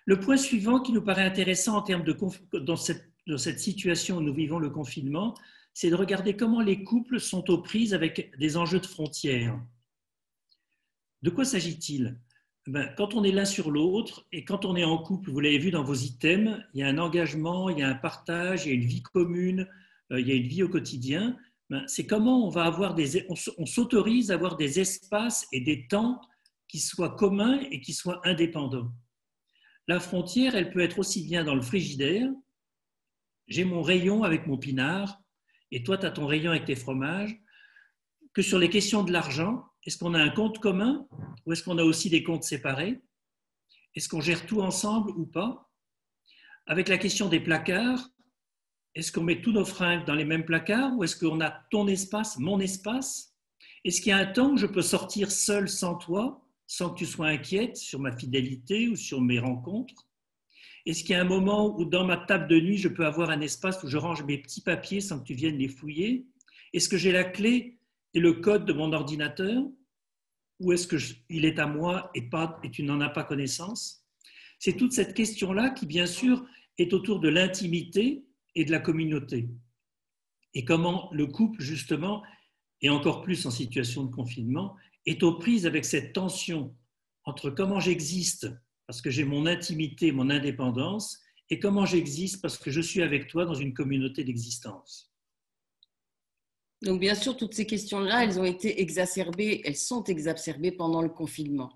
Le point suivant qui nous paraît intéressant en termes dans cette situation où nous vivons le confinement, c'est de regarder comment les couples sont aux prises avec des enjeux de frontières. De quoi s'agit-il? Quand on est l'un sur l'autre et quand on est en couple, vous l'avez vu dans vos items, il y a un engagement, il y a un partage, il y a une vie commune, il y a une vie au quotidien. C'est comment on s'autorise à avoir des espaces et des temps qui soient communs et qui soient indépendants. La frontière, elle peut être aussi bien dans le frigidaire. J'ai mon rayon avec mon pinard et toi, tu as ton rayon avec tes fromages. Que sur les questions de l'argent, est-ce qu'on a un compte commun ou est-ce qu'on a aussi des comptes séparés? Est-ce qu'on gère tout ensemble ou pas? Avec la question des placards, est-ce qu'on met tous nos fringues dans les mêmes placards ou est-ce qu'on a ton espace, mon espace? Est-ce qu'il y a un temps où je peux sortir seul sans toi, sans que tu sois inquiète sur ma fidélité ou sur mes rencontres? Est-ce qu'il y a un moment où dans ma table de nuit, je peux avoir un espace où je range mes petits papiers sans que tu viennes les fouiller? Est-ce que j'ai la clé et le code de mon ordinateur? Ou est-ce qu'il est à moi et tu n'en as pas connaissance? C'est toute cette question-là qui, bien sûr, est autour de l'intimité et de la communauté. Et comment le couple, justement, et encore plus en situation de confinement, est aux prises avec cette tension entre comment j'existe parce que j'ai mon intimité, mon indépendance, et comment j'existe parce que je suis avec toi dans une communauté d'existence. Donc, bien sûr, toutes ces questions-là, elles sont exacerbées pendant le confinement.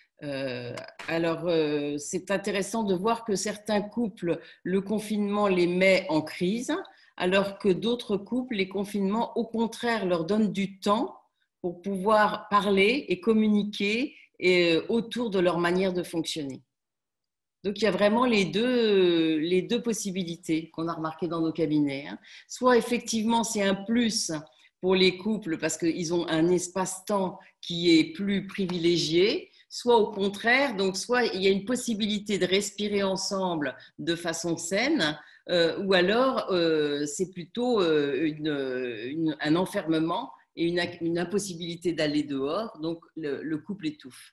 C'est intéressant de voir que certains couples, le confinement les met en crise, alors que d'autres couples, les confinements, au contraire, leur donnent du temps pour pouvoir parler et communiquer autour de leur manière de fonctionner. Donc, il y a vraiment les deux possibilités qu'on a remarquées dans nos cabinets. Soit, effectivement, c'est un plus pour les couples parce qu'ils ont un espace-temps qui est plus privilégié, soit au contraire, donc soit il y a une possibilité de respirer ensemble de façon saine, ou alors c'est plutôt un enfermement et une impossibilité d'aller dehors, donc le couple étouffe.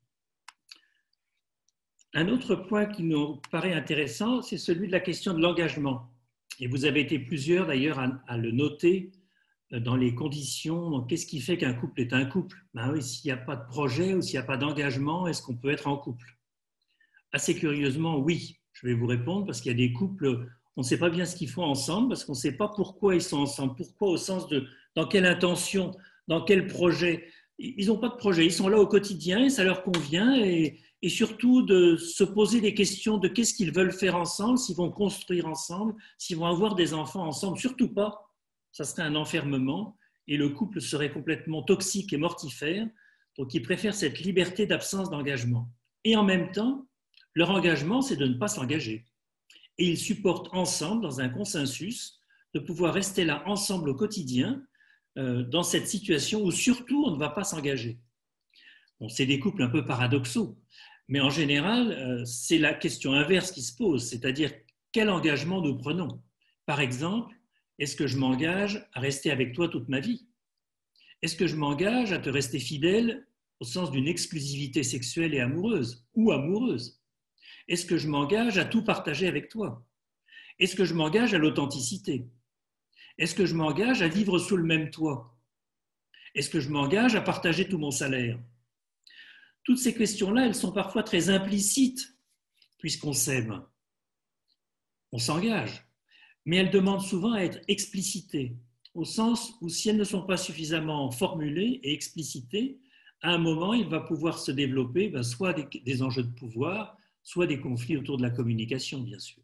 Un autre point qui nous paraît intéressant, c'est celui de la question de l'engagement. Et vous avez été plusieurs d'ailleurs à le noter dans les conditions. Qu'est-ce qui fait qu'un couple est un couple? Oui, s'il n'y a pas de projet ou s'il n'y a pas d'engagement, est-ce qu'on peut être en couple? Assez curieusement, oui, je vais vous répondre, parce qu'il y a des couples, on ne sait pas bien ce qu'ils font ensemble, parce qu'on ne sait pas pourquoi ils sont ensemble, pourquoi au sens de dans quelle intention, dans quel projet. Ils n'ont pas de projet, ils sont là au quotidien et ça leur convient, et surtout de se poser des questions de qu'est-ce qu'ils veulent faire ensemble, s'ils vont construire ensemble, s'ils vont avoir des enfants ensemble, surtout pas. Ça serait un enfermement et le couple serait complètement toxique et mortifère. Donc, ils préfèrent cette liberté d'absence d'engagement. Et en même temps, leur engagement, c'est de ne pas s'engager. Et ils supportent ensemble, dans un consensus, de pouvoir rester là ensemble au quotidien, dans cette situation où surtout on ne va pas s'engager. Bon, c'est des couples un peu paradoxaux, mais en général, c'est la question inverse qui se pose, c'est-à-dire quel engagement nous prenons. Par exemple, est-ce que je m'engage à rester avec toi toute ma vie? Est-ce que je m'engage à te rester fidèle au sens d'une exclusivité sexuelle et amoureuse ou amoureuse? Est-ce que je m'engage à tout partager avec toi? Est-ce que je m'engage à l'authenticité? Est-ce que je m'engage à vivre sous le même toit? Est-ce que je m'engage à partager tout mon salaire? Toutes ces questions-là, elles sont parfois très implicites puisqu'on s'aime. On s'engage, mais elles demandent souvent à être explicitées, au sens où si elles ne sont pas suffisamment formulées et explicitées, à un moment, il va pouvoir se développer soit des enjeux de pouvoir, soit des conflits autour de la communication, bien sûr.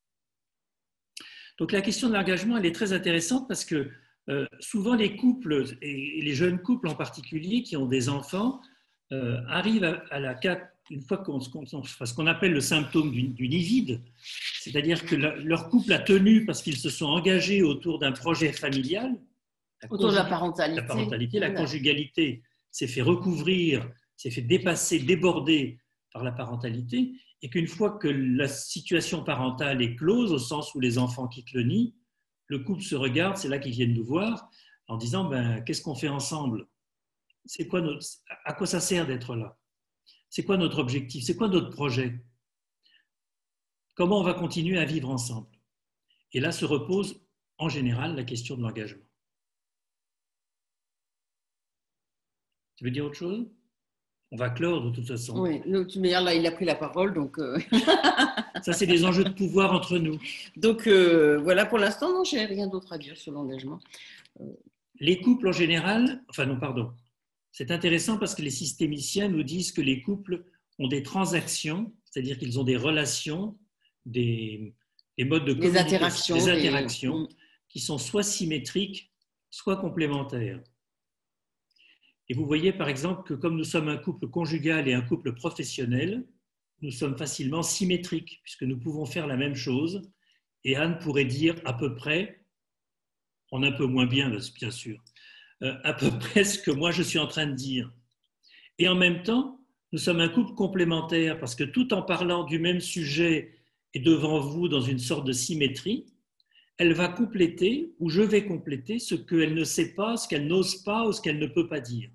Donc la question de l'engagement, elle est très intéressante parce que souvent les couples, et les jeunes couples en particulier, qui ont des enfants, arrivent une fois qu'on ce qu'on appelle le symptôme du nid vide, c'est-à-dire que leur couple a tenu parce qu'ils se sont engagés autour d'un projet familial. Autour de la parentalité. La conjugalité s'est fait recouvrir, s'est fait dépasser, déborder par la parentalité, et qu'une fois que la situation parentale est close, au sens où les enfants quittent le nid, le couple se regarde, c'est là qu'ils viennent nous voir, en disant qu'est-ce qu'on fait ensemble? À quoi ça sert d'être là? C'est quoi notre objectif? C'est quoi notre projet? comment on va continuer à vivre ensemble? Et là se repose en général la question de l'engagement. Tu veux dire autre chose? On va clore de toute façon. Oui, mais là, il a pris la parole, donc. Ça, c'est des enjeux de pouvoir entre nous. Donc, voilà, pour l'instant, non, je n'ai rien d'autre à dire sur l'engagement. Les couples en général, enfin non, pardon. C'est intéressant parce que les systémiciens nous disent que les couples ont des transactions, c'est-à-dire qu'ils ont des relations, des modes de communication, des interactions qui sont soit symétriques, soit complémentaires. Et vous voyez par exemple que comme nous sommes un couple conjugal et un couple professionnel, nous sommes facilement symétriques puisque nous pouvons faire la même chose et Anne pourrait dire à peu près, en un peu moins bien bien sûr, à peu près ce que moi je suis en train de dire. Et en même temps, nous sommes un couple complémentaire parce que tout en parlant du même sujet et devant vous dans une sorte de symétrie, elle va compléter ou je vais compléter ce qu'elle ne sait pas, ce qu'elle n'ose pas ou ce qu'elle ne peut pas dire.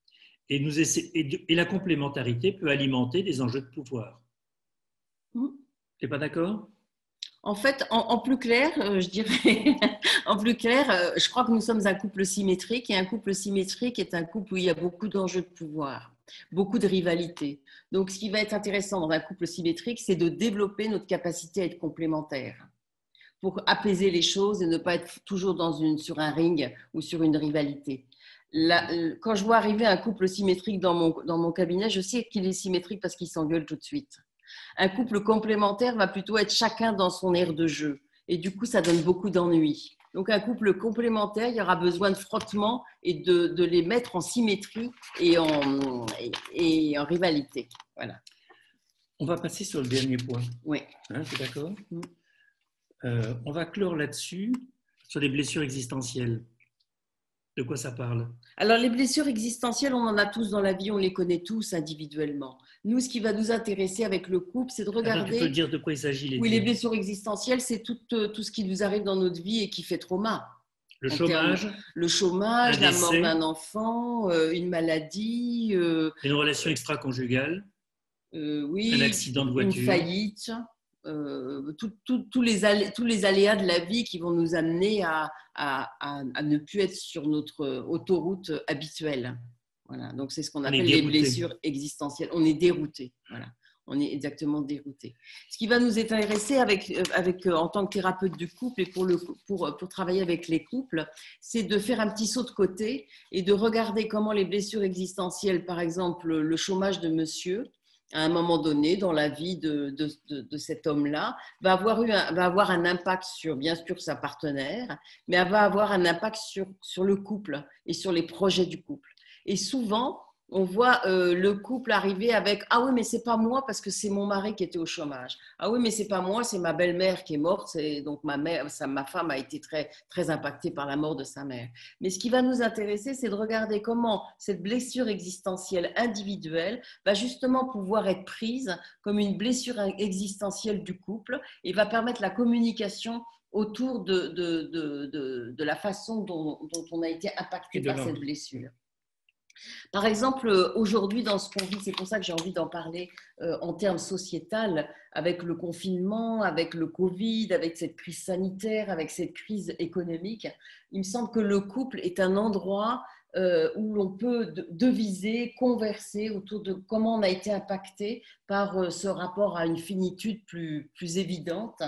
Et la complémentarité peut alimenter des enjeux de pouvoir. Tu n'es pas d'accord? En fait, en plus clair, je dirais, en plus clair, je crois que nous sommes un couple symétrique et un couple symétrique est un couple où il y a beaucoup d'enjeux de pouvoir, beaucoup de rivalité. Donc, ce qui va être intéressant dans un couple symétrique, c'est de développer notre capacité à être complémentaires pour apaiser les choses et ne pas être toujours sur un ring ou sur une rivalité. Là, quand je vois arriver un couple symétrique dans mon cabinet, je sais qu'il est symétrique parce qu'il s'engueule tout de suite. Un couple complémentaire va plutôt être chacun dans son aire de jeu. Et du coup, ça donne beaucoup d'ennuis. Donc, un couple complémentaire, il y aura besoin de frottement et de les mettre en symétrie et en rivalité. Voilà. On va passer sur le dernier point. Oui. Hein, tu es d'accord? On va clore là-dessus, sur les blessures existentielles. De quoi ça parle? Alors, les blessures existentielles, on en a tous dans la vie, on les connaît tous individuellement. Nous, ce qui va nous intéresser avec le couple, c'est de regarder… Tu peux dire de quoi il s'agit? Oui, les blessures existentielles, c'est tout ce qui nous arrive dans notre vie et qui fait trauma. Le chômage, la mort d'un enfant, une maladie… une relation extra-conjugale, oui, un accident de voiture. Une faillite… tous les aléas de la vie qui vont nous amener à ne plus être sur notre autoroute habituelle. Voilà, donc c'est ce qu'on appelle les blessures existentielles. On est dérouté. Voilà, on est exactement dérouté. Ce qui va nous intéresser en tant que thérapeute du couple et pour travailler avec les couples, c'est de faire un petit saut de côté et de regarder comment les blessures existentielles, par exemple le chômage de monsieur, à un moment donné dans la vie de cet homme-là, va avoir un impact sur, bien sûr, sa partenaire, mais elle va avoir un impact sur le couple et sur les projets du couple. Et souvent, on voit le couple arriver avec « Ah oui, mais c'est pas moi parce que c'est mon mari qui était au chômage. Ah oui, mais c'est pas moi, c'est ma belle-mère qui est morte. Donc ma femme a été très, très impactée par la mort de sa mère. » Mais ce qui va nous intéresser, c'est de regarder comment cette blessure existentielle individuelle va justement pouvoir être prise comme une blessure existentielle du couple et va permettre la communication autour de la façon dont on a été impacté par cette blessure. Par exemple, aujourd'hui, dans ce qu'on vit, c'est pour ça que j'ai envie d'en parler en termes sociétal, avec le confinement, avec le Covid, avec cette crise sanitaire, avec cette crise économique. Il me semble que le couple est un endroit où l'on peut deviser, converser autour de comment on a été impacté par ce rapport à une finitude plus évidente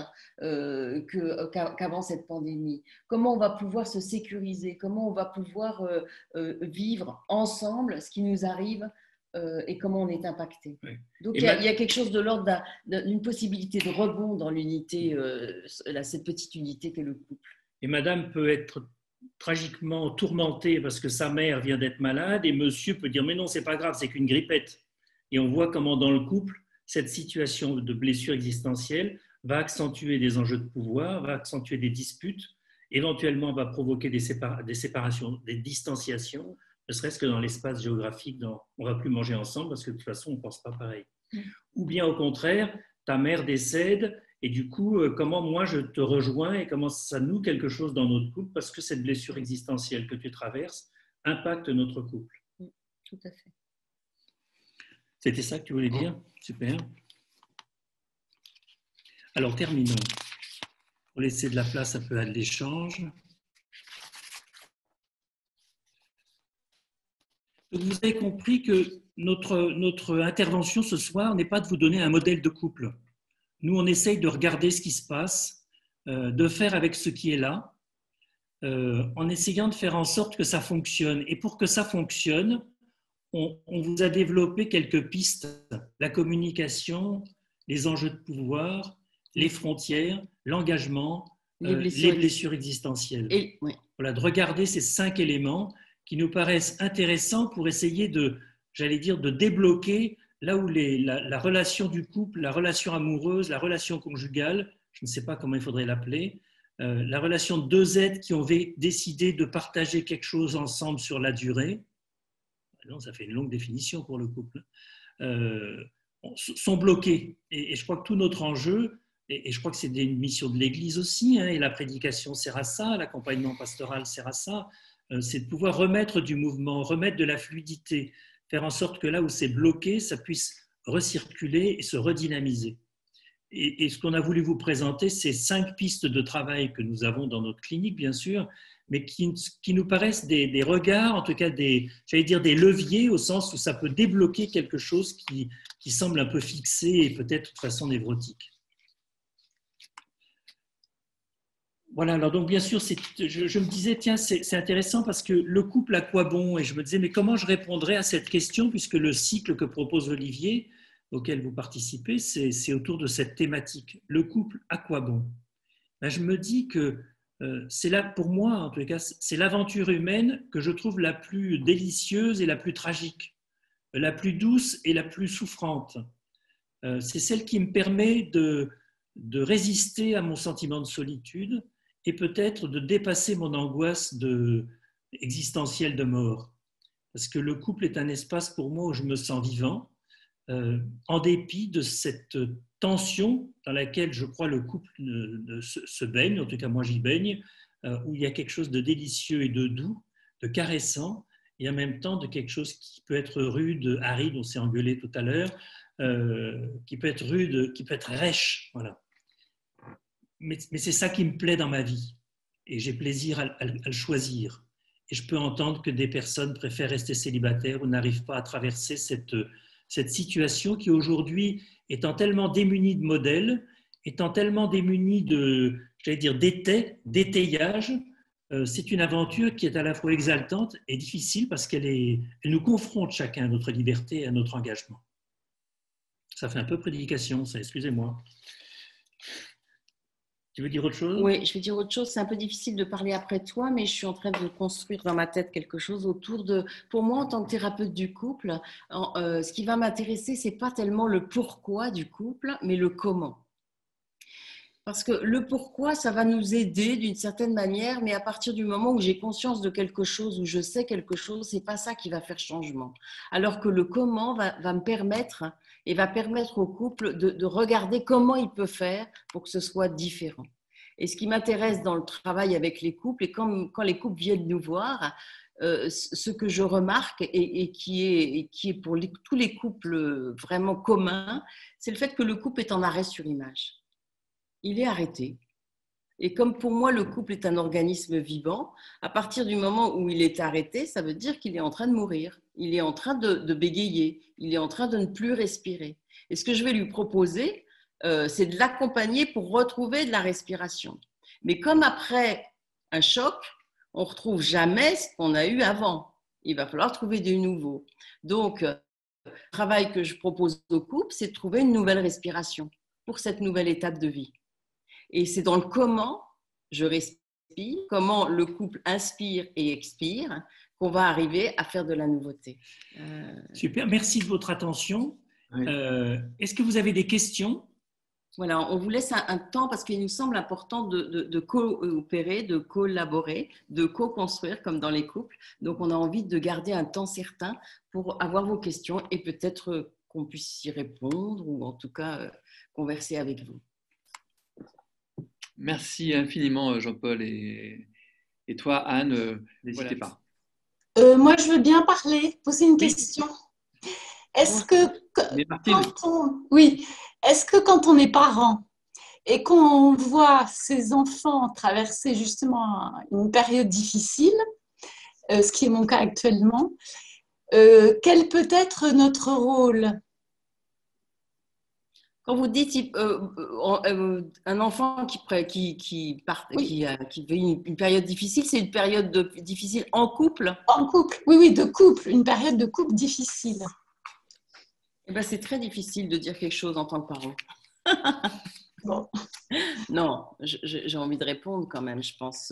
qu'avant cette pandémie. Comment on va pouvoir se sécuriser, comment on va pouvoir vivre ensemble ce qui nous arrive et comment on est impacté. Oui. Donc il y a quelque chose de l'ordre d'une possibilité de rebond dans l'unité, cette petite unité qu'est le couple. Et madame peut être tragiquement tourmenté parce que sa mère vient d'être malade et monsieur peut dire mais non, c'est pas grave, c'est qu'une grippette. Et on voit comment dans le couple, cette situation de blessure existentielle va accentuer des enjeux de pouvoir, va accentuer des disputes, éventuellement va provoquer des séparations, des distanciations, ne serait-ce que dans l'espace géographique, on ne va plus manger ensemble parce que de toute façon, on ne pense pas pareil. Ou bien au contraire, ta mère décède et du coup, comment moi je te rejoins et comment ça noue quelque chose dans notre couple parce que cette blessure existentielle que tu traverses impacte notre couple. Tout à fait. C'était ça que tu voulais dire? Super. Alors, terminons. Pour laisser de la place un peu à l'échange. Vous avez compris que notre intervention ce soir n'est pas de vous donner un modèle de couple. Nous, on essaye de regarder ce qui se passe, de faire avec ce qui est là, en essayant de faire en sorte que ça fonctionne. Et pour que ça fonctionne, on vous a développé quelques pistes, la communication, les enjeux de pouvoir, les frontières, l'engagement, les blessures existentielles. Oui. Voilà, de regarder ces 5 éléments qui nous paraissent intéressants pour essayer de, j'allais dire, de débloquer là où la relation du couple, la relation amoureuse, la relation conjugale, je ne sais pas comment il faudrait l'appeler, la relation de deux êtres qui ont décidé de partager quelque chose ensemble sur la durée, non, ça fait une longue définition pour le couple, sont bloqués. Et je crois que tout notre enjeu, et je crois que c'est une mission de l'Église aussi, et la prédication sert à ça, l'accompagnement pastoral sert à ça, c'est de pouvoir remettre du mouvement, remettre de la fluidité, faire en sorte que là où c'est bloqué, ça puisse recirculer et se redynamiser. Et ce qu'on a voulu vous présenter, c'est 5 pistes de travail que nous avons dans notre clinique, bien sûr, mais qui nous paraissent des regards, en tout cas j'allais dire des leviers, au sens où ça peut débloquer quelque chose qui semble un peu fixé et peut-être de façon névrotique. Voilà, alors donc bien sûr, je me disais, tiens, c'est intéressant parce que le couple à quoi bon? Et je me disais, mais comment je répondrais à cette question, puisque le cycle que propose Olivier, auquel vous participez, c'est autour de cette thématique. Le couple à quoi bon? Ben, je me dis que c'est là, pour moi, en tout cas, c'est l'aventure humaine que je trouve la plus délicieuse et la plus tragique, la plus douce et la plus souffrante. C'est celle qui me permet de résister à mon sentiment de solitude et peut-être de dépasser mon angoisse existentielle de mort. Parce que le couple est un espace pour moi où je me sens vivant, en dépit de cette tension dans laquelle je crois le couple se baigne, en tout cas moi j'y baigne, où il y a quelque chose de délicieux et de doux, de caressant, et en même temps de quelque chose qui peut être rude, aride, on s'est engueulé tout à l'heure, qui peut être rude, qui peut être rêche, voilà. Mais c'est ça qui me plaît dans ma vie, et j'ai plaisir à le choisir. Et je peux entendre que des personnes préfèrent rester célibataires ou n'arrivent pas à traverser cette situation qui aujourd'hui, étant tellement démunie de modèles, étant tellement démunie de, j'allais dire, d'étayage, c'est une aventure qui est à la fois exaltante et difficile parce elle nous confronte chacun à notre liberté et à notre engagement. Ça fait un peu prédication, ça, excusez-moi. Tu veux dire autre chose? Oui, je vais dire autre chose. C'est un peu difficile de parler après toi, mais je suis en train de construire dans ma tête quelque chose autour de… Pour moi, en tant que thérapeute du couple, ce qui va m'intéresser, ce n'est pas tellement le pourquoi du couple, mais le comment. Parce que le pourquoi, ça va nous aider d'une certaine manière, mais à partir du moment où j'ai conscience de quelque chose, où je sais quelque chose, ce n'est pas ça qui va faire changement. Alors que le comment va me permettre et va permettre au couple de regarder comment il peut faire pour que ce soit différent. Et ce qui m'intéresse dans le travail avec les couples, et quand les couples viennent nous voir, ce que je remarque et qui est pour tous les couples vraiment commun, c'est le fait que le couple est en arrêt sur image. Il est arrêté. Et comme pour moi, le couple est un organisme vivant, à partir du moment où il est arrêté, ça veut dire qu'il est en train de mourir. Il est en train de bégayer. Il est en train de ne plus respirer. Et ce que je vais lui proposer, c'est de l'accompagner pour retrouver de la respiration. Mais comme après un choc, on ne retrouve jamais ce qu'on a eu avant. Il va falloir trouver du nouveau. Donc, le travail que je propose au couple, c'est de trouver une nouvelle respiration pour cette nouvelle étape de vie. Et c'est dans le comment je respire, comment le couple inspire et expire, qu'on va arriver à faire de la nouveauté. Super, merci de votre attention. Oui. Est-ce que vous avez des questions? Voilà, on vous laisse un temps parce qu'il nous semble important de coopérer, de collaborer, de co-construire comme dans les couples. Donc, on a envie de garder un temps certain pour avoir vos questions et peut-être qu'on puisse y répondre ou en tout cas converser avec vous. Merci infiniment Jean-Paul et toi Anne, n'hésitez pas. Moi je veux bien parler, poser une question. Est-ce que, est-ce que quand on est parent et qu'on voit ces enfants traverser justement une période difficile, ce qui est mon cas actuellement, quel peut être notre rôle? Quand vous dites un enfant qui vit une période difficile, c'est une période difficile en couple? En couple, oui, oui, de couple, une période de couple difficile. Eh ben, c'est très difficile de dire quelque chose en tant que parent. Bon. Non, j'ai envie de répondre quand même, je pense.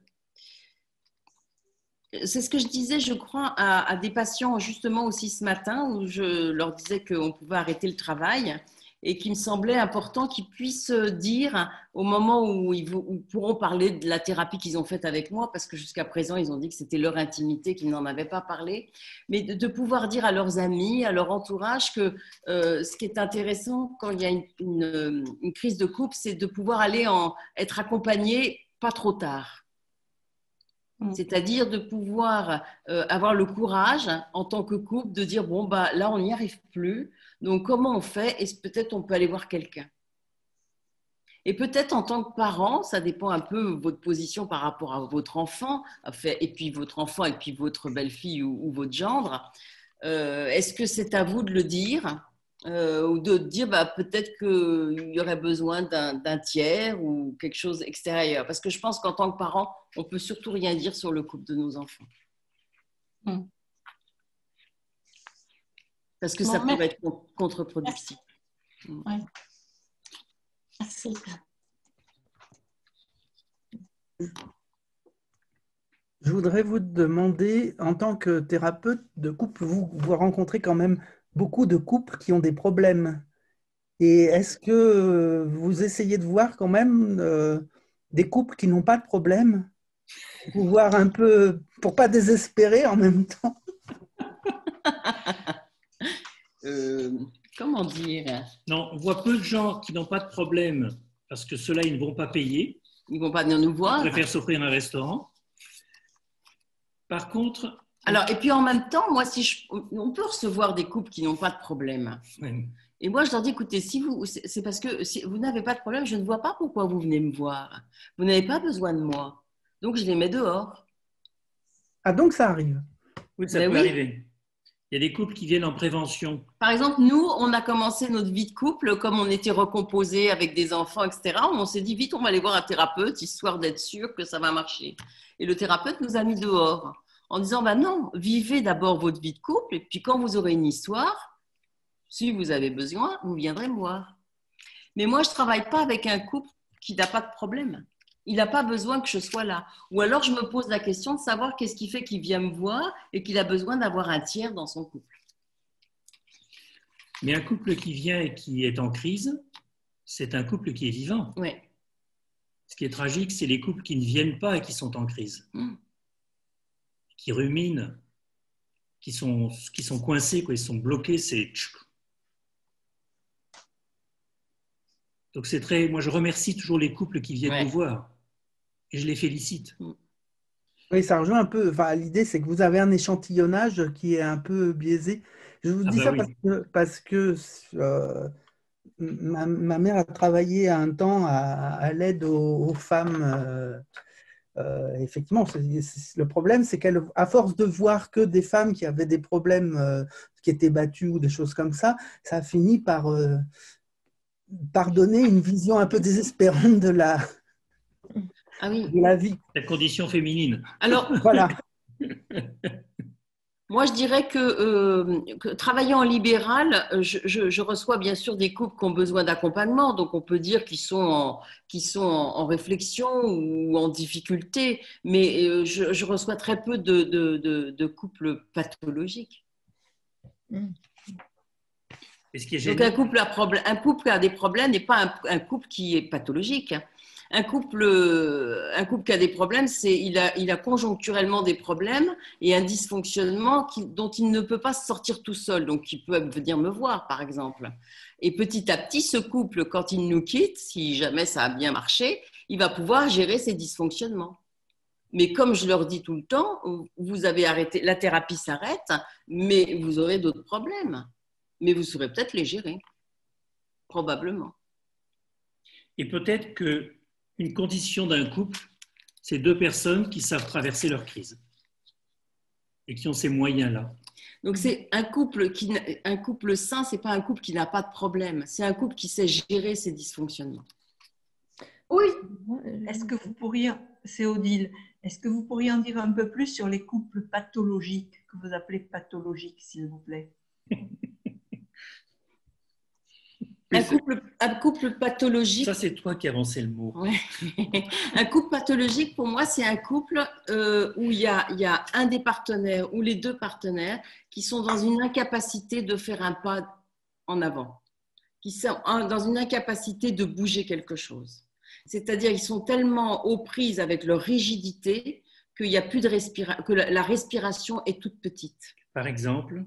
C'est ce que je disais, je crois, à des patients justement aussi ce matin, où je leur disais qu'on pouvait arrêter le travail et qu'il me semblait important qu'ils puissent dire au moment où ils pourront parler de la thérapie qu'ils ont faite avec moi, parce que jusqu'à présent, ils ont dit que c'était leur intimité, qu'ils n'en avaient pas parlé, mais de pouvoir dire à leurs amis, à leur entourage que ce qui est intéressant quand il y a une crise de couple, c'est de pouvoir être accompagné pas trop tard. C'est-à-dire de pouvoir avoir le courage en tant que couple de dire bon bah là on n'y arrive plus, donc comment on fait, et peut-être on peut aller voir quelqu'un. Et peut-être en tant que parent, ça dépend un peu de votre position par rapport à votre enfant, et puis votre enfant et puis votre belle-fille ou votre gendre. Est-ce que c'est à vous de le dire ou de dire bah, peut-être qu'il y aurait besoin d'un tiers ou quelque chose extérieur? Parce que je pense qu'en tant que parent, on peut surtout rien dire sur le couple de nos enfants. Parce que ça pourrait être contre-productif. Oui. Merci. Je voudrais vous demander, en tant que thérapeute de couple, vous rencontrez quand même beaucoup de couples qui ont des problèmes. Et est-ce que vous essayez de voir quand même des couples qui n'ont pas de problème, pour voir un peu, pour pas désespérer en même temps? Comment dire? Non, on voit peu de gens qui n'ont pas de problème parce que ceux-là, ils ne vont pas payer. Ils ne vont pas venir nous voir. Ils préfèrent s'offrir un restaurant. Par contre… Alors, et puis en même temps, moi, on peut recevoir des couples qui n'ont pas de problème. Oui. Et moi, je leur dis, écoutez, c'est parce que si vous n'avez pas de problème, je ne vois pas pourquoi vous venez me voir. Vous n'avez pas besoin de moi. Donc, je les mets dehors. Ah, donc ça arrive. Oui, ça peut arriver. Il y a des couples qui viennent en prévention. Par exemple, nous, on a commencé notre vie de couple, comme on était recomposés avec des enfants, etc. On s'est dit, vite, on va aller voir un thérapeute, histoire d'être sûr que ça va marcher. Et le thérapeute nous a mis dehors, en disant, bah non, vivez d'abord votre vie de couple, et puis quand vous aurez une histoire, si vous avez besoin, vous viendrez me voir. Mais moi, je ne travaille pas avec un couple qui n'a pas de problème. Il n'a pas besoin que je sois là. Ou alors, je me pose la question de savoir qu'est-ce qui fait qu'il vient me voir et qu'il a besoin d'avoir un tiers dans son couple. Mais un couple qui vient et qui est en crise, c'est un couple qui est vivant. Oui. Ce qui est tragique, c'est les couples qui ne viennent pas et qui sont en crise, qui ruminent, qui sont coincés, quoi, ils sont bloqués. Donc c'est très… Moi, je remercie toujours les couples qui viennent nous voir et je les félicite. Oui, ça rejoint un peu. Enfin, l'idée, c'est que vous avez un échantillonnage qui est un peu biaisé. Je vous dis ça parce que ma mère a travaillé un temps à l'aide aux femmes. Effectivement, le problème, c'est qu'à force de voir que des femmes qui avaient des problèmes, qui étaient battues ou des choses comme ça a fini par donner une vision un peu désespérante de la vie. La condition féminine. Alors, voilà. Moi, je dirais que travaillant en libéral, je reçois bien sûr des couples qui ont besoin d'accompagnement. Donc, on peut dire qu'ils sont en réflexion ou en difficulté. Mais je reçois très peu de couples pathologiques. Et ce qui est donc, un couple qui a des problèmes n'est pas un couple qui est pathologique. Un couple qui a des problèmes, il a conjoncturellement des problèmes et un dysfonctionnement dont il ne peut pas se sortir tout seul, donc il peut venir me voir, par exemple. Et petit à petit, ce couple, quand il nous quitte, si jamais ça a bien marché, il va pouvoir gérer ses dysfonctionnements. Mais comme je leur dis tout le temps, vous avez arrêté, la thérapie s'arrête, mais vous aurez d'autres problèmes. Mais vous saurez peut-être les gérer, probablement. Et peut-être qu'une condition d'un couple, c'est deux personnes qui savent traverser leur crise et qui ont ces moyens-là. Donc, c'est un couple sain, ce n'est pas un couple qui n'a pas de problème. C'est un couple qui sait gérer ses dysfonctionnements. Oui. Est-ce que vous pourriez, c'est Odile, est-ce que vous pourriez en dire un peu plus sur les couples pathologiques, que vous appelez pathologiques, s'il vous plaît? Un couple pathologique. Ça, c'est toi qui as avancé le mot. Ouais. Un couple pathologique, pour moi, c'est un couple où il y a un des partenaires ou les deux partenaires qui sont dans une incapacité de faire un pas en avant, qui sont dans une incapacité de bouger quelque chose. C'est-à-dire qu'ils sont tellement aux prises avec leur rigidité qu'il y a plus de que la respiration est toute petite. Par exemple,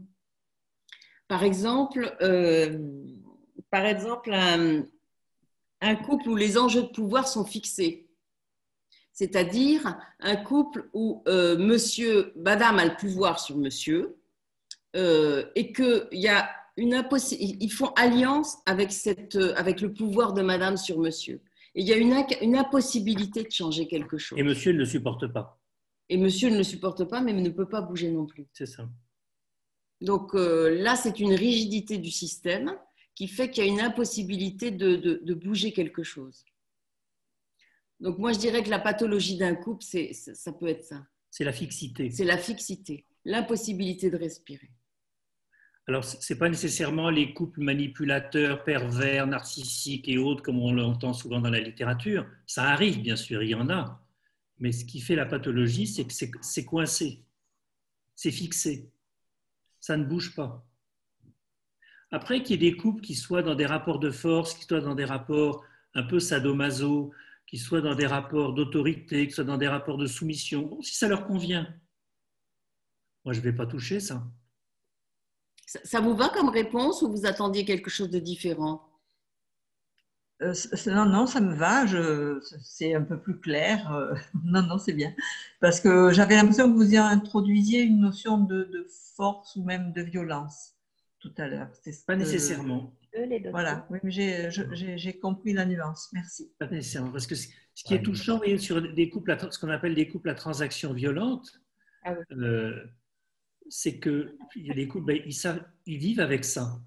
un couple où les enjeux de pouvoir sont fixés. C'est-à-dire un couple où madame a le pouvoir sur monsieur et qu'il y a ils font alliance avec le pouvoir de madame sur monsieur. Et il y a une impossibilité de changer quelque chose. Et monsieur ne le supporte pas. Et monsieur ne le supporte pas, mais ne peut pas bouger non plus. C'est ça. Donc là, c'est une rigidité du système qui fait qu'il y a une impossibilité de bouger quelque chose. Donc moi, je dirais que la pathologie d'un couple, ça peut être ça. C'est la fixité. C'est la fixité, l'impossibilité de respirer. Alors, ce n'est pas nécessairement les couples manipulateurs, pervers, narcissiques et autres, comme on l'entend souvent dans la littérature. Ça arrive, bien sûr, il y en a. Mais ce qui fait la pathologie, c'est que c'est coincé, c'est fixé. Ça ne bouge pas. Après, qu'il y ait des couples qui soient dans des rapports de force, qui soient dans des rapports un peu sadomaso, qui soient dans des rapports d'autorité, qui soient dans des rapports de soumission, bon, si ça leur convient. Moi, je ne vais pas toucher ça. Ça vous va comme réponse ou vous attendiez quelque chose de différent? Non, ça me va. C'est un peu plus clair. Non, c'est bien. Parce que j'avais l'impression que vous y introduisiez une notion de force ou même de violence tout à l'heure. Pas nécessairement. Voilà, oui, mais j'ai compris la nuance. Merci. Pas nécessairement. Parce que ce qui est touchant, vous voyez, sur des couples, ce qu'on appelle des couples à transaction violente, c'est qu'il y a des couples, ils vivent avec ça,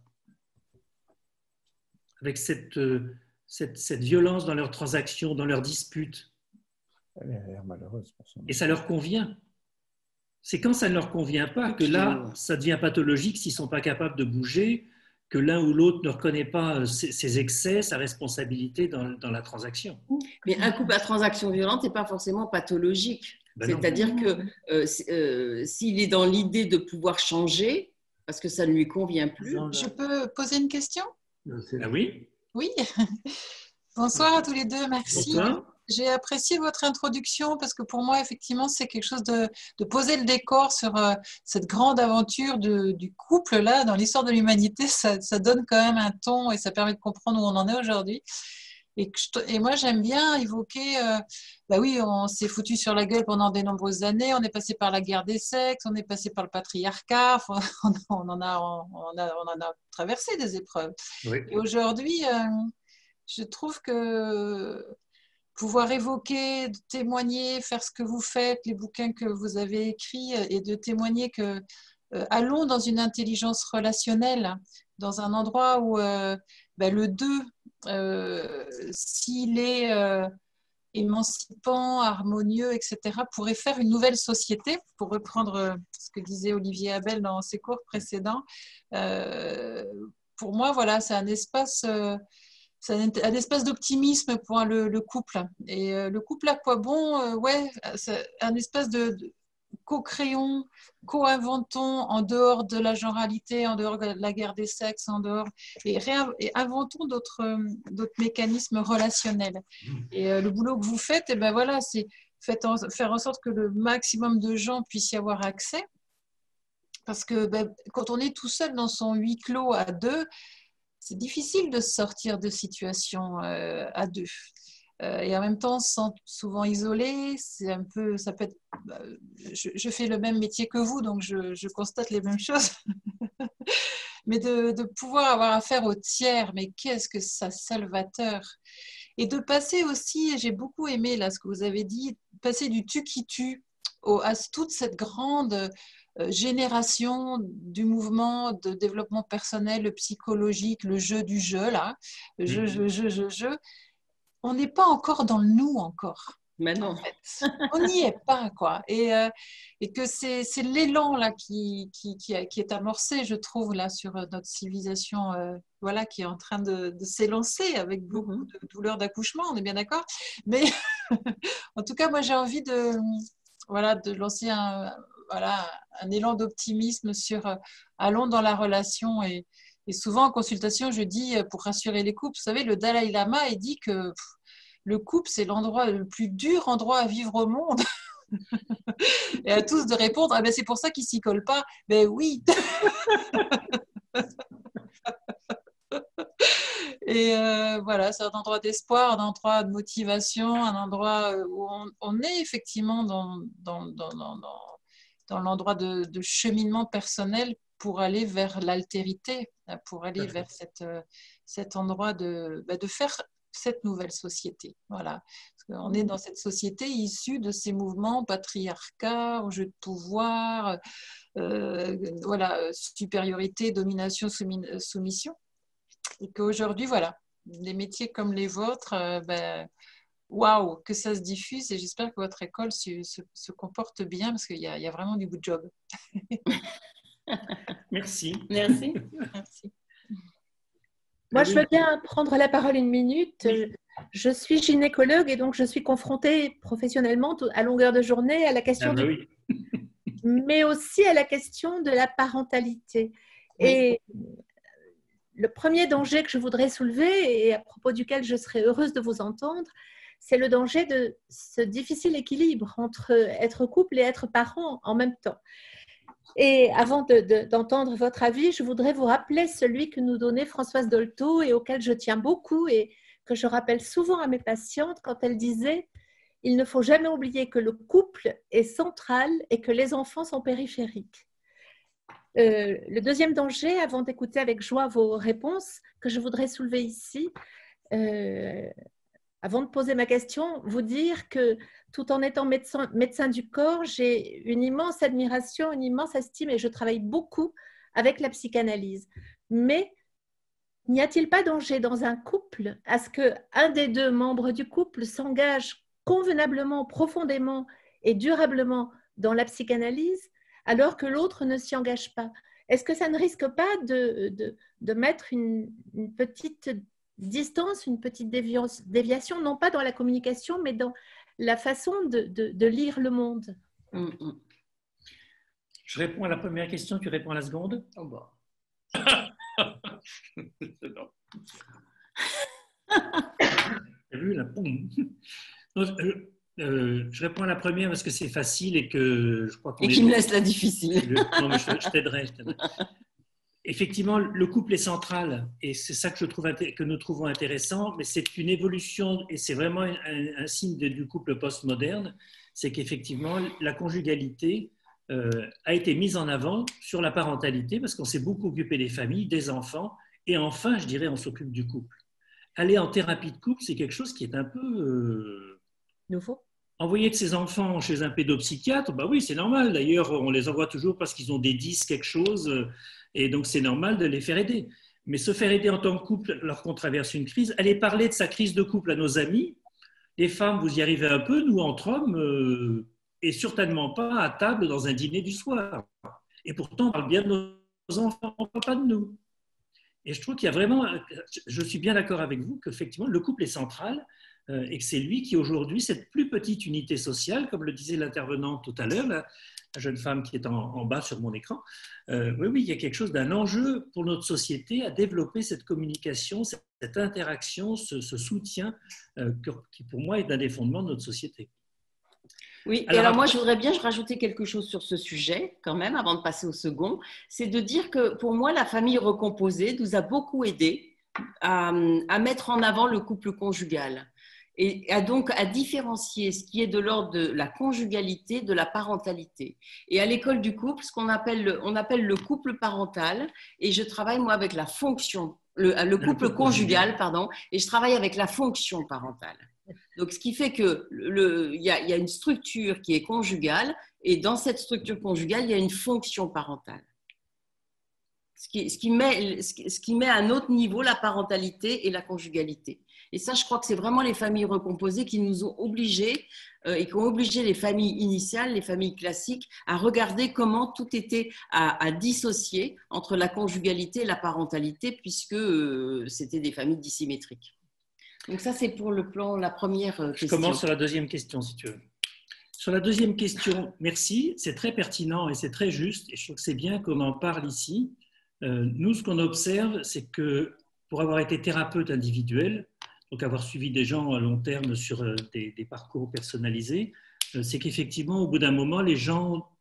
avec cette violence dans leurs transactions, dans leurs disputes. Elle a l'air malheureuse pour son... Et ça leur convient. C'est quand ça ne leur convient pas que là, ça devient pathologique s'ils ne sont pas capables de bouger, que l'un ou l'autre ne reconnaît pas ses excès, sa responsabilité dans la transaction. Mais un couple à transaction violente n'est pas forcément pathologique. C'est-à-dire que s'il est dans l'idée de pouvoir changer, parce que ça ne lui convient plus… Je peux poser une question? Ah oui? Oui. Bonsoir à tous les deux, merci. Bonsoir. J'ai apprécié votre introduction parce que pour moi, effectivement, c'est quelque chose de poser le décor sur cette grande aventure du couple là, dans l'histoire de l'humanité. Ça donne quand même un ton et ça permet de comprendre où on en est aujourd'hui. Et moi, j'aime bien évoquer, oui, on s'est foutu sur la gueule pendant de nombreuses années, on est passé par la guerre des sexes, on est passé par le patriarcat, on en a traversé des épreuves. Oui. Et aujourd'hui, je trouve que pouvoir évoquer, de témoigner, faire ce que vous faites, les bouquins que vous avez écrits, et de témoigner que allons dans une intelligence relationnelle, dans un endroit où le deux, s'il est émancipant, harmonieux, etc., pourrait faire une nouvelle société, pour reprendre ce que disait Olivier Abel dans ses cours précédents. Pour moi, voilà, c'est un espace d'optimisme pour le couple. Et le couple à quoi bon? C'est un espace de co-créons, co-inventons en dehors de la genralité, en dehors de la guerre des sexes, et inventons d'autres mécanismes relationnels. Et le boulot que vous faites, c'est faire en sorte que le maximum de gens puissent y avoir accès. Parce que quand on est tout seul dans son huis clos à deux, c'est difficile de sortir de situations à deux. Et en même temps, souvent isolé, ça peut être. Je fais le même métier que vous, donc je constate les mêmes choses. Mais de pouvoir avoir affaire au tiers, mais qu'est-ce que ça salvateur! Et de passer aussi, j'ai beaucoup aimé là ce que vous avez dit, passer du tu qui tue à toute cette grande génération du mouvement de développement personnel, le psychologique, le jeu du jeu, là, le jeu. On n'est pas encore dans le nous encore. Mais non. En fait. On n'y est pas, quoi. Et que c'est l'élan là qui est amorcé, je trouve, là, sur notre civilisation, voilà, qui est en train de s'élancer avec beaucoup de douleurs d'accouchement, on est bien d'accord. Mais en tout cas, moi, j'ai envie de lancer un élan d'optimisme sur allons dans la relation. Et souvent, en consultation, je dis, pour rassurer les couples, vous savez, le Dalai Lama, il dit que le couple, c'est le plus dur endroit à vivre au monde. Et à tous de répondre, ah ben c'est pour ça qu'ils ne s'y collent pas. Ben oui. Et voilà, c'est un endroit d'espoir, un endroit de motivation, un endroit où on est effectivement dans l'endroit de cheminement personnel pour aller vers l'altérité, pour aller vers cet endroit de faire cette nouvelle société. Voilà. Parce qu'on est dans cette société issue de ces mouvements patriarcat, jeu de pouvoir, supériorité, domination, soumission. Et qu'aujourd'hui, voilà, des métiers comme les vôtres, waouh, que ça se diffuse, et j'espère que votre école se comporte bien parce qu'il y a vraiment du good job. Merci. Merci. Merci. Moi, je veux bien prendre la parole une minute. Je suis gynécologue et donc je suis confrontée professionnellement à longueur de journée à la question mais aussi à la question de la parentalité. Oui. Et le premier danger que je voudrais soulever et à propos duquel je serais heureuse de vous entendre, c'est le danger de ce difficile équilibre entre être couple et être parent en même temps. Et avant d'entendre votre avis, je voudrais vous rappeler celui que nous donnait Françoise Dolto et auquel je tiens beaucoup et que je rappelle souvent à mes patientes quand elle disait « Il ne faut jamais oublier que le couple est central et que les enfants sont périphériques ». Le deuxième danger, avant d'écouter avec joie vos réponses, que je voudrais soulever ici, avant de poser ma question, vous dire que tout en étant médecin du corps, j'ai une immense admiration, une immense estime et je travaille beaucoup avec la psychanalyse. Mais n'y a-t-il pas danger dans un couple à ce qu'un des deux membres du couple s'engage convenablement, profondément et durablement dans la psychanalyse alors que l'autre ne s'y engage pas? Est-ce que ça ne risque pas de mettre une petite distance, une petite déviation, non pas dans la communication, mais dans la façon de lire le monde? Je réponds à la première question, tu réponds à la seconde? Oh bah. T'as vu là? Je réponds à la première parce que c'est facile et que je crois qu'on et qui me laisse la difficile. Non, mais je t'aiderai. Effectivement, le couple est central et c'est ça que nous trouvons intéressant, mais c'est une évolution et c'est vraiment un signe du couple postmoderne, c'est qu'effectivement la conjugalité a été mise en avant sur la parentalité parce qu'on s'est beaucoup occupé des familles, des enfants et enfin, je dirais, on s'occupe du couple. Aller en thérapie de couple, c'est quelque chose qui est un peu nouveau. Envoyer de ses enfants chez un pédopsychiatre, bah oui, c'est normal. D'ailleurs, on les envoie toujours parce qu'ils ont des 10, quelque chose, et donc c'est normal de les faire aider. Mais se faire aider en tant que couple alors qu'on traverse une crise, aller parler de sa crise de couple à nos amis, les femmes, vous y arrivez un peu, nous, entre hommes, et certainement pas à table dans un dîner du soir. Et pourtant, on parle bien de nos enfants, on ne parle pas de nous. Et je trouve qu'il y a vraiment, je suis bien d'accord avec vous, qu'effectivement, le couple est central, et que c'est lui qui aujourd'hui, cette plus petite unité sociale, comme le disait l'intervenante tout à l'heure, la jeune femme qui est en bas sur mon écran, oui, il y a quelque chose d'un enjeu pour notre société à développer cette communication, cette interaction, ce soutien qui pour moi est un des fondements de notre société. Oui, alors moi je voudrais bien rajouter quelque chose sur ce sujet quand même avant de passer au second, c'est de dire que pour moi la famille recomposée nous a beaucoup aidé à mettre en avant le couple conjugal. Et donc à différencier ce qui est de l'ordre de la conjugalité de la parentalité. Et à l'école du couple, ce qu'on appelle le couple parental, et je travaille moi avec la fonction le couple conjugal, pardon, et je travaille avec la fonction parentale. Donc, ce qui fait qu'il y a une structure qui est conjugale, et dans cette structure conjugale, il y a une fonction parentale. Ce qui met à un autre niveau la parentalité et la conjugalité. Et ça, je crois que c'est vraiment les familles recomposées qui nous ont obligés et qui ont obligé les familles initiales, les familles classiques, à regarder comment tout était à dissocier entre la conjugalité et la parentalité, puisque c'était des familles dissymétriques. Donc ça, c'est pour le plan, la première question. Je commence sur la deuxième question, si tu veux. Sur la deuxième question, merci, c'est très pertinent et c'est très juste, et je trouve que c'est bien qu'on en parle ici. Nous, ce qu'on observe, c'est que pour avoir été thérapeute individuel, donc avoir suivi des gens à long terme sur des parcours personnalisés, c'est qu'effectivement, au bout d'un moment, les gens,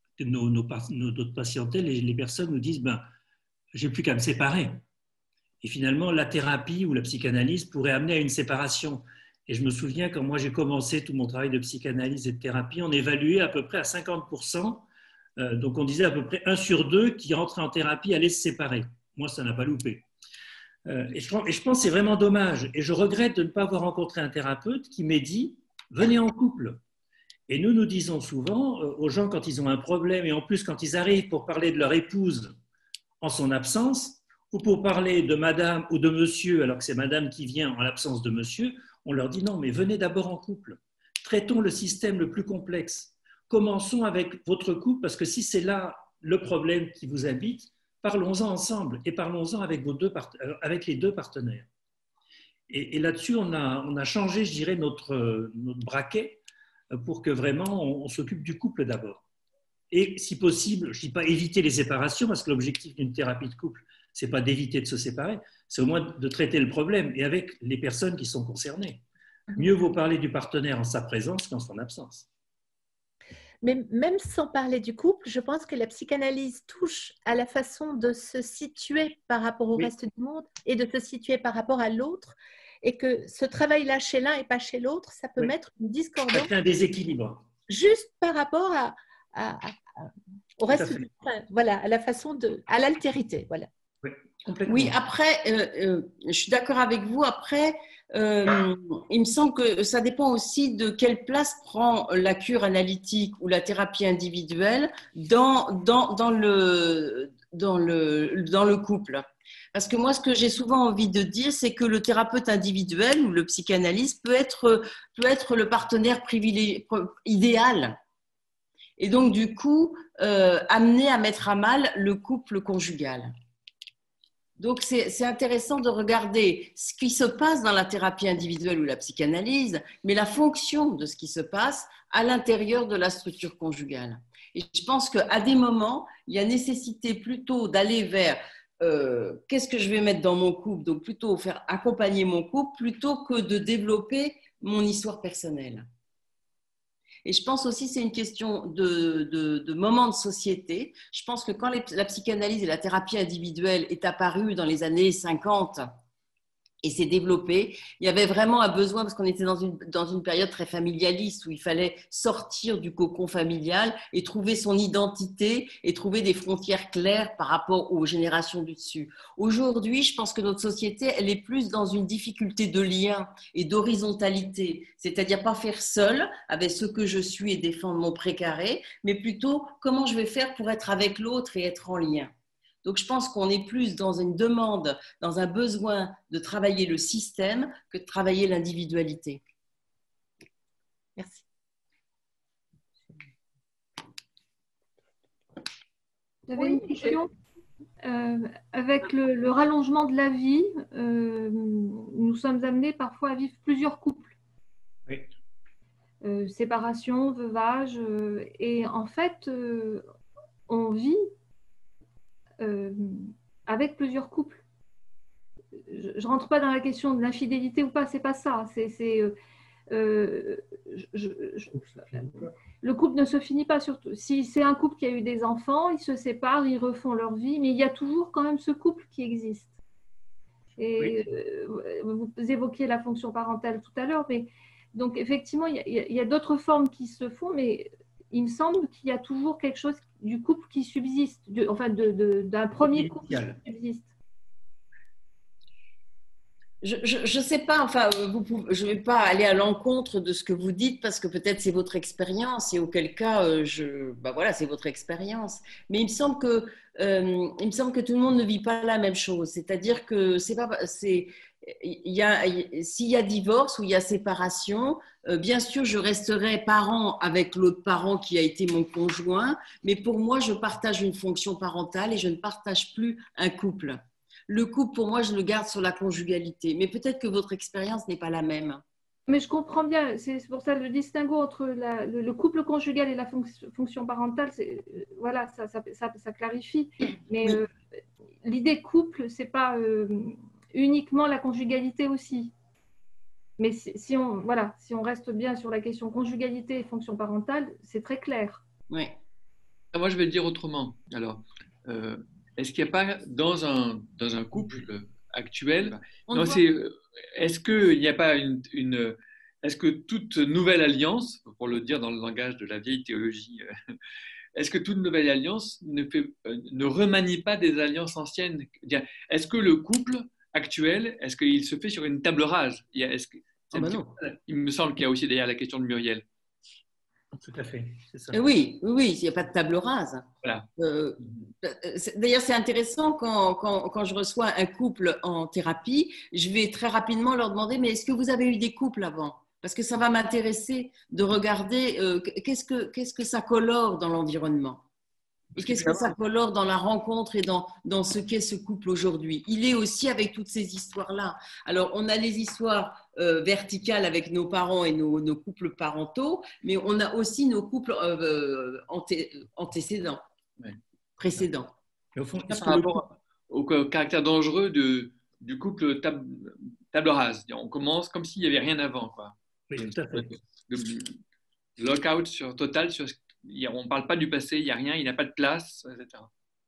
notre patientèle, les personnes nous disent ben, « j'ai plus qu'à me séparer ». Et finalement, la thérapie ou la psychanalyse pourrait amener à une séparation. Et je me souviens, quand moi j'ai commencé tout mon travail de psychanalyse et de thérapie, on évaluait à peu près à 50%, donc on disait à peu près 1 sur 2 qui rentrait en thérapie allait se séparer. Moi, ça n'a pas loupé. Et je pense que c'est vraiment dommage. Et je regrette de ne pas avoir rencontré un thérapeute qui m'ait dit « venez en couple ». Et nous disons souvent aux gens quand ils ont un problème, et en plus quand ils arrivent pour parler de leur épouse en son absence, ou pour parler de madame ou de monsieur, alors que c'est madame qui vient en l'absence de monsieur, on leur dit non, mais venez d'abord en couple. Traitons le système le plus complexe. Commençons avec votre couple, parce que si c'est là le problème qui vous habite, parlons-en ensemble et parlons-en avec les deux partenaires. Et là-dessus, on a changé, je dirais, notre braquet pour que vraiment on s'occupe du couple d'abord. Et si possible, je ne dis pas éviter les séparations, parce que l'objectif d'une thérapie de couple, ce n'est pas d'éviter de se séparer, c'est au moins de traiter le problème et avec les personnes qui sont concernées. Mieux vaut parler du partenaire en sa présence qu'en son absence. Mais même sans parler du couple, je pense que la psychanalyse touche à la façon de se situer par rapport au reste du monde et de se situer par rapport à l'autre, et que ce travail-là chez l'un et pas chez l'autre, ça peut mettre une discordance. Ça crée un déséquilibre. Juste par rapport au reste du voilà, à la façon à l'altérité, voilà. Oui, après, je suis d'accord avec vous. Après, il me semble que ça dépend aussi de quelle place prend la cure analytique ou la thérapie individuelle dans le couple. Parce que moi, ce que j'ai souvent envie de dire, c'est que le thérapeute individuel ou le psychanalyste peut être le partenaire idéal. Et donc, du coup, amené à mettre à mal le couple conjugal. Donc, c'est intéressant de regarder ce qui se passe dans la thérapie individuelle ou la psychanalyse, mais la fonction de ce qui se passe à l'intérieur de la structure conjugale. Et je pense qu'à des moments, il y a nécessité plutôt d'aller vers qu'est-ce que je vais mettre dans mon couple, donc plutôt faire accompagner mon couple plutôt que de développer mon histoire personnelle. Et je pense aussi que c'est une question de moment de société. Je pense que quand la psychanalyse et la thérapie individuelle est apparue dans les années 50 et s'est développée, il y avait vraiment un besoin, parce qu'on était dans une période très familialiste où il fallait sortir du cocon familial et trouver son identité et trouver des frontières claires par rapport aux générations du dessus. Aujourd'hui, je pense que notre société, elle est plus dans une difficulté de lien et d'horizontalité, c'est-à-dire pas faire seul avec ce que je suis et défendre mon précaré, mais plutôt comment je vais faire pour être avec l'autre et être en lien. Donc, je pense qu'on est plus dans une demande, dans un besoin de travailler le système que de travailler l'individualité. Merci. J'avais une question. Avec le rallongement de la vie, nous sommes amenés parfois à vivre plusieurs couples. Oui. Séparation, veuvage. Et en fait, on vit avec plusieurs couples. Je ne rentre pas dans la question de l'infidélité ou pas, c'est pas ça. Le couple ne se finit pas, surtout. Si c'est un couple qui a eu des enfants, ils se séparent, ils refont leur vie, mais il y a toujours quand même ce couple qui existe. Et vous évoquiez la fonction parentale tout à l'heure, mais donc effectivement, il y a d'autres formes qui se font, mais il me semble qu'il y a toujours quelque chose du couple qui subsiste, d'un premier couple qui subsiste. Je sais pas, enfin, je ne vais pas aller à l'encontre de ce que vous dites parce que peut-être c'est votre expérience et auquel cas, bah voilà, c'est votre expérience. Mais il me semble que tout le monde ne vit pas la même chose. C'est-à-dire que s'il y a divorce ou il y a séparation, bien sûr, je resterai parent avec l'autre parent qui a été mon conjoint, mais pour moi, je partage une fonction parentale et je ne partage plus un couple. Le couple, pour moi, je le garde sur la conjugalité. Mais peut-être que votre expérience n'est pas la même. Mais je comprends bien. C'est pour ça le distinguo entre le couple conjugal et la fonction parentale, voilà, ça clarifie. Mais Oui. L'idée couple, ce n'est pas uniquement la conjugalité aussi. Mais si on reste bien sur la question conjugalité et fonction parentale, c'est très clair. Oui. Moi, je vais le dire autrement. Alors, est-ce qu'il n'y a pas dans un couple actuel, est-ce qu'il n'y a pas est-ce que toute nouvelle alliance, pour le dire dans le langage de la vieille théologie, est-ce que toute nouvelle alliance ne remanie pas des alliances anciennes? Est-ce que le couple actuel, est-ce qu'il se fait sur une table rase? Non. Il me semble qu'il y a aussi derrière la question de Muriel. Tout à fait, c'est ça. Oui, il n'y a pas de table rase. Voilà. D'ailleurs, c'est intéressant quand je reçois un couple en thérapie, je vais très rapidement leur demander, mais est-ce que vous avez eu des couples avant? Parce que ça va m'intéresser de regarder qu'est-ce que ça colore dans l'environnement. Et qu'est-ce que ça colore dans la rencontre et dans ce qu'est ce couple aujourd'hui? Il est aussi avec toutes ces histoires-là. Alors, on a les histoires verticales avec nos parents et nos couples parentaux, mais on a aussi nos couples antécédents, précédents. Et au fond, par rapport au caractère dangereux du couple table rase. On commence comme s'il n'y avait rien avant, quoi. Oui, tout à fait. Lockout total sur on ne parle pas du passé, il n'y a rien, il n'y a pas de place, etc.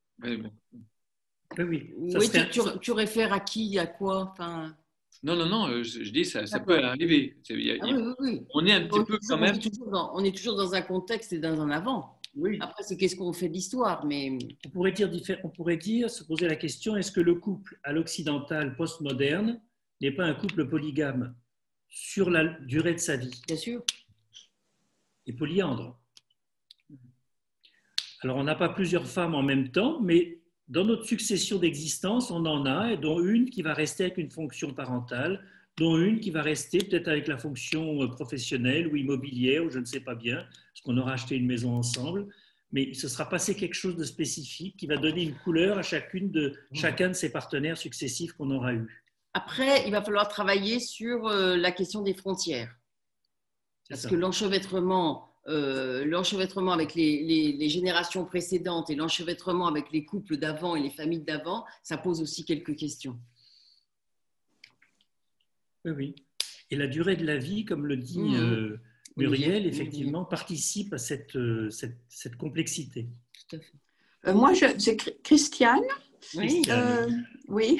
Oui. Tu réfères à qui, à quoi? Non, je dis ça peut arriver. Oui. On est un petit peu quand même. On est toujours dans un contexte et dans un avant. Oui. Après, c'est qu'est-ce qu'on fait de l'histoire, mais on pourrait se poser la question, est-ce que le couple à l'occidental postmoderne n'est pas un couple polygame sur la durée de sa vie? Bien sûr. Et polyandre. Alors, on n'a pas plusieurs femmes en même temps, mais dans notre succession d'existence, on en a, et dont une qui va rester avec une fonction parentale, dont une qui va rester peut-être avec la fonction professionnelle ou immobilière, ou je ne sais pas bien, parce qu'on aura acheté une maison ensemble, mais il se sera passé quelque chose de spécifique qui va donner une couleur à chacun de ces partenaires successifs qu'on aura eus. Après, il va falloir travailler sur la question des frontières. Parce que l'enchevêtrement avec les générations précédentes et l'enchevêtrement avec les couples d'avant et les familles d'avant, ça pose aussi quelques questions. Oui. Et la durée de la vie, comme le dit Muriel, effectivement, participe à cette complexité. Tout à fait. Moi, c'est Christiane. Oui. Oui.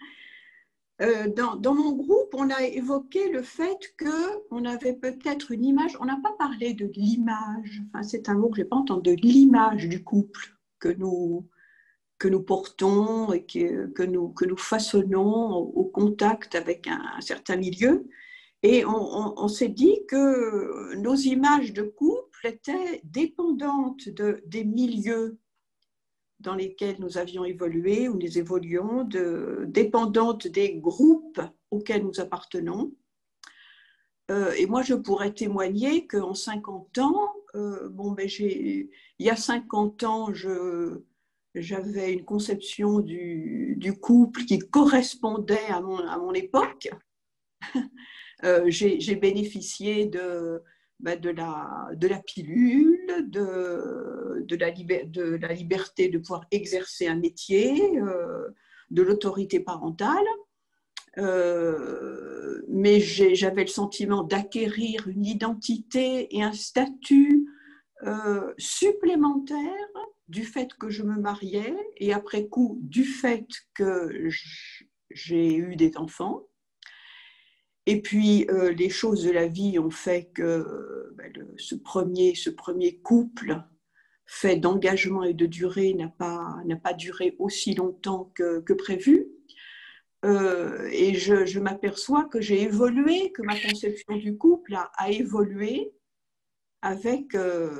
Dans mon groupe, on a évoqué le fait qu'on avait peut-être une image, on n'a pas parlé de l'image, c'est un mot que je n'ai pas entendu, de l'image du couple que nous portons et que nous façonnons au contact avec un certain milieu. Et on s'est dit que nos images de couple étaient dépendantes des milieux dans lesquels nous avions évolué ou nous évoluons, dépendantes des groupes auxquels nous appartenons. Et moi, je pourrais témoigner qu'en 50 ans, il y a 50 ans, j'avais une conception du couple qui correspondait à mon époque. J'ai bénéficié de la pilule, de la liberté de pouvoir exercer un métier, de l'autorité parentale. Mais j'avais le sentiment d'acquérir une identité et un statut supplémentaire du fait que je me mariais et après coup du fait que j'ai eu des enfants. Et puis, les choses de la vie ont fait que ce premier couple fait d'engagement et de durée n'a pas duré aussi longtemps que prévu. et je m'aperçois que j'ai évolué, que ma conception du couple a évolué avec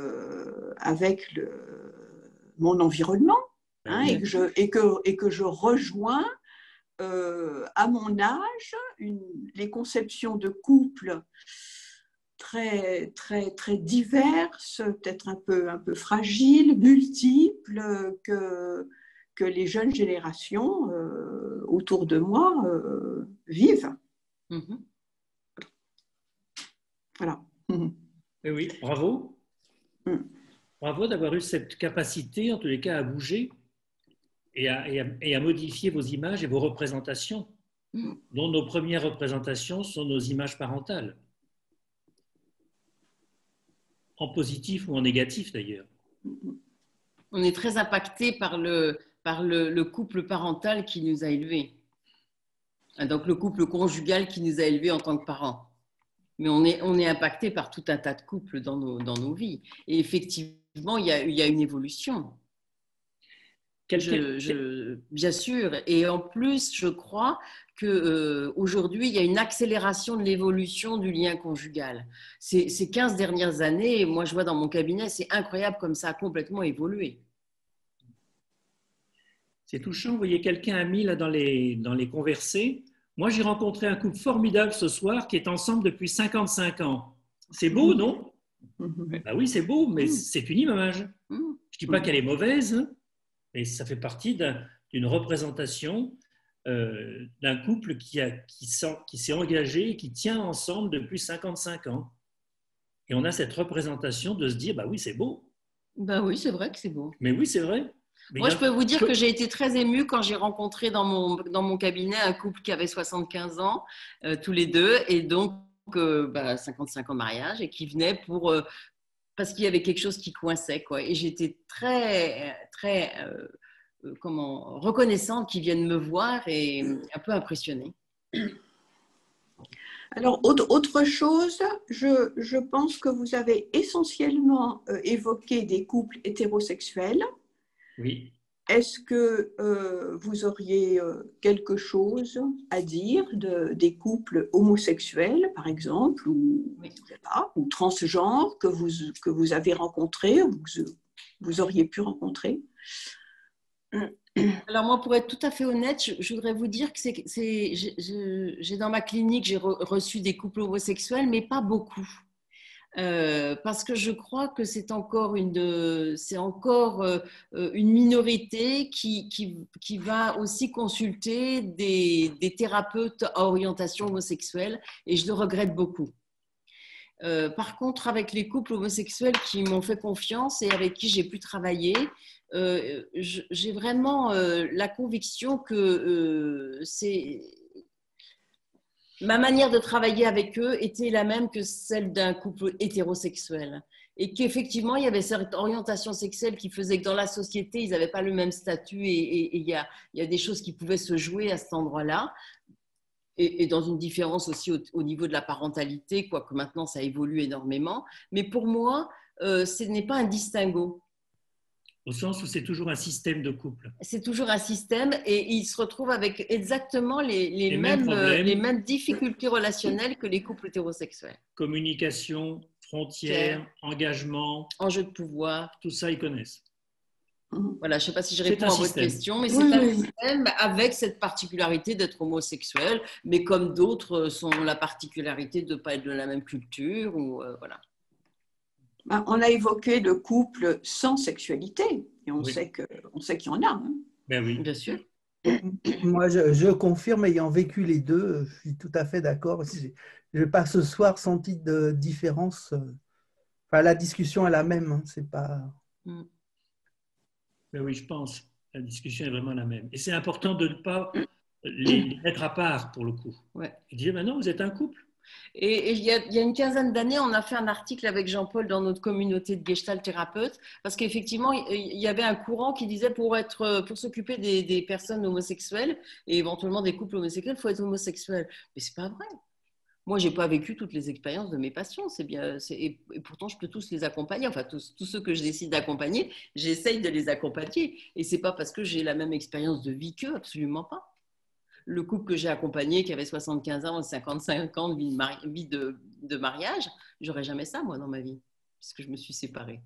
mon environnement, hein, et que je rejoins à mon âge les conceptions de couple très, très, très diverses, peut-être un peu fragiles, multiples, que les jeunes générations autour de moi vivent. Mhm. Voilà. Et oui, bravo. Mm. Bravo d'avoir eu cette capacité, en tous les cas, à bouger et à modifier vos images et vos représentations, dont nos premières représentations sont nos images parentales, en positif ou en négatif d'ailleurs. On est très impacté par le couple parental qui nous a élevés. Donc le couple conjugal qui nous a élevés en tant que parents. Mais on est impacté par tout un tas de couples dans nos vies. Et effectivement, il y a une évolution. Bien sûr. Et en plus, je crois qu'aujourd'hui, il y a une accélération de l'évolution du lien conjugal. Ces 15 dernières années, moi je vois dans mon cabinet, c'est incroyable comme ça a complètement évolué. C'est touchant, vous voyez, quelqu'un a mis là dans les conversés. Moi, j'ai rencontré un couple formidable ce soir qui est ensemble depuis 55 ans. C'est beau, non? Ben oui, c'est beau, mais c'est une image. Je ne dis pas qu'elle est mauvaise, hein, mais ça fait partie d'une représentation d'un couple qui s'est engagé et qui tient ensemble depuis 55 ans. Et on a cette représentation de se dire, bah oui, c'est beau. Ben oui, c'est vrai que c'est beau. Mais oui, c'est vrai. Mais moi, je peux vous dire que j'ai été très émue quand j'ai rencontré dans mon cabinet un couple qui avait 75 ans, tous les deux, et donc 55 ans de mariage, et qui venait parce qu'il y avait quelque chose qui coinçait, quoi. Et j'étais très, très reconnaissante qu'ils viennent me voir et un peu impressionnée. Alors, autre chose, je pense que vous avez essentiellement évoqué des couples hétérosexuels. Oui. Est-ce que vous auriez quelque chose à dire des couples homosexuels, par exemple, ou transgenres que vous avez rencontrés, ou que vous auriez pu rencontrer? Alors moi, pour être tout à fait honnête, je voudrais vous dire que j'ai dans ma clinique, j'ai reçu des couples homosexuels, mais pas beaucoup. Parce que je crois que c'est encore une minorité qui va aussi consulter des thérapeutes à orientation homosexuelle, et je le regrette beaucoup. Par contre, avec les couples homosexuels qui m'ont fait confiance et avec qui j'ai pu travailler, j'ai vraiment la conviction que ma manière de travailler avec eux était la même que celle d'un couple hétérosexuel. Et qu'effectivement, il y avait cette orientation sexuelle qui faisait que dans la société, ils n'avaient pas le même statut, et il y a des choses qui pouvaient se jouer à cet endroit-là. Et dans une différence aussi au niveau de la parentalité, quoique maintenant ça évolue énormément. Mais pour moi, ce n'est pas un distinguo. Au sens où c'est toujours un système de couple. C'est toujours un système, et ils se retrouvent avec exactement les mêmes difficultés relationnelles que les couples hétérosexuels. Communication, frontières, engagement, enjeux de pouvoir. Tout ça, ils connaissent. Voilà, je ne sais pas si je réponds à votre question, mais c'est un système avec cette particularité d'être homosexuel, mais comme d'autres sont la particularité de ne pas être de la même culture. Voilà. On a évoqué le couple sans sexualité, et on sait qu'il y en a. Hein. Ben oui. Bien sûr. Moi, je confirme, ayant vécu les deux, je suis tout à fait d'accord. Je n'ai pas ce soir senti de différence. Enfin, la discussion est la même. Hein, c'est pas... Ben oui, je pense. La discussion est vraiment la même. Et c'est important de ne pas les mettre à part, pour le coup. Ouais. Et dire, maintenant, vous êtes un couple. Et il y a une quinzaine d'années, on a fait un article avec Jean-Paul dans notre communauté de Gestalt thérapeutes, parce qu'effectivement, il y avait un courant qui disait pour s'occuper des personnes homosexuelles et éventuellement des couples homosexuels, il faut être homosexuel. Mais c'est pas vrai. Moi, j'ai pas vécu toutes les expériences de mes patients, c'est bien, et pourtant je peux tous les accompagner. Enfin, tous ceux que je décide d'accompagner, j'essaye de les accompagner. Et c'est pas parce que j'ai la même expérience de vie qu'eux, absolument pas. le couple que j'ai accompagné, qui avait 75 ans, 55 ans de vie de mariage, j'aurais jamais ça, moi, dans ma vie, puisque je me suis séparée.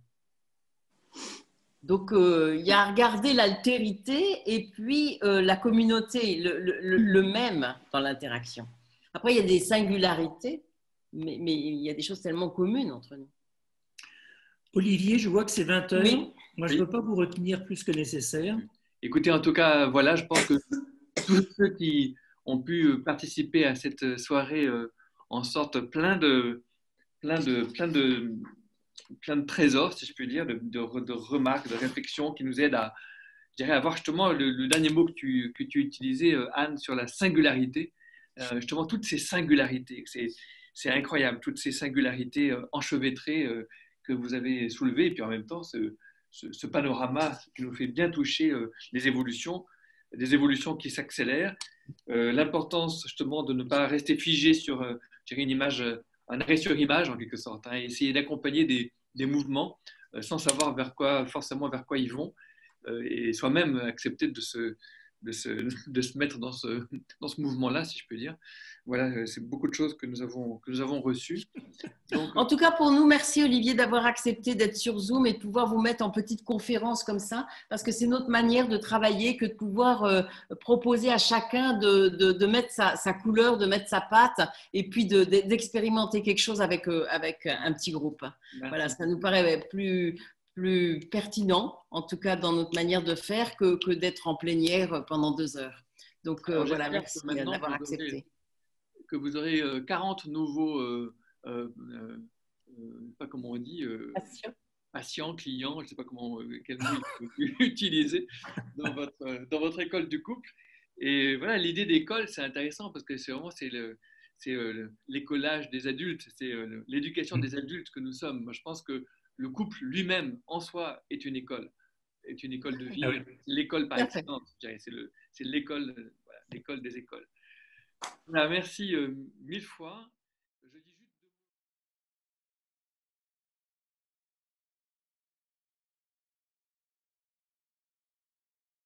Donc, il y a à regarder l'altérité et puis la communauté, le même dans l'interaction. Après, il y a des singularités, mais il y a des choses tellement communes entre nous. Olivier, je vois que c'est 20 heures. Oui. Moi, je ne veux pas vous retenir plus que nécessaire. Écoutez, en tout cas, voilà, je pense que tous ceux qui ont pu participer à cette soirée en sortent plein de trésors, si je puis dire, de remarques, de réflexions qui nous aident à, je dirais, à voir justement le dernier mot que tu utilisais, Anne, sur la singularité. Justement, toutes ces singularités, c'est incroyable, toutes ces singularités enchevêtrées que vous avez soulevées, et puis en même temps, ce panorama qui nous fait bien toucher des évolutions qui s'accélèrent, l'importance justement de ne pas rester figé sur une image, un arrêt sur image en quelque sorte, hein, et essayer d'accompagner des mouvements sans savoir forcément vers quoi ils vont, et soi-même accepter de se mettre dans ce mouvement-là, si je peux dire. Voilà, c'est beaucoup de choses que nous avons reçues. Donc, en tout cas, pour nous, merci Olivier d'avoir accepté d'être sur Zoom et de pouvoir vous mettre en petite conférence comme ça, parce que c'est notre manière de travailler que de pouvoir proposer à chacun de mettre sa couleur, de mettre sa patte et puis d'expérimenter quelque chose avec un petit groupe. Merci. Voilà, ça nous paraît plus pertinent, en tout cas dans notre manière de faire, que d'être en plénière pendant 2 heures. Donc voilà, merci d'avoir accepté. Que vous aurez 40 nouveaux, pas comment on dit, patients, clients, je ne sais pas quel mot utiliser dans votre école du couple. Et voilà, l'idée d'école, c'est intéressant parce que c'est l'écolage des adultes, c'est l'éducation des adultes que nous sommes. Moi, je pense que le couple lui-même, en soi, est une école de vie. Ah oui. L'école par excellence, c'est l'école, voilà, l'école des écoles. Voilà, merci 1000 fois.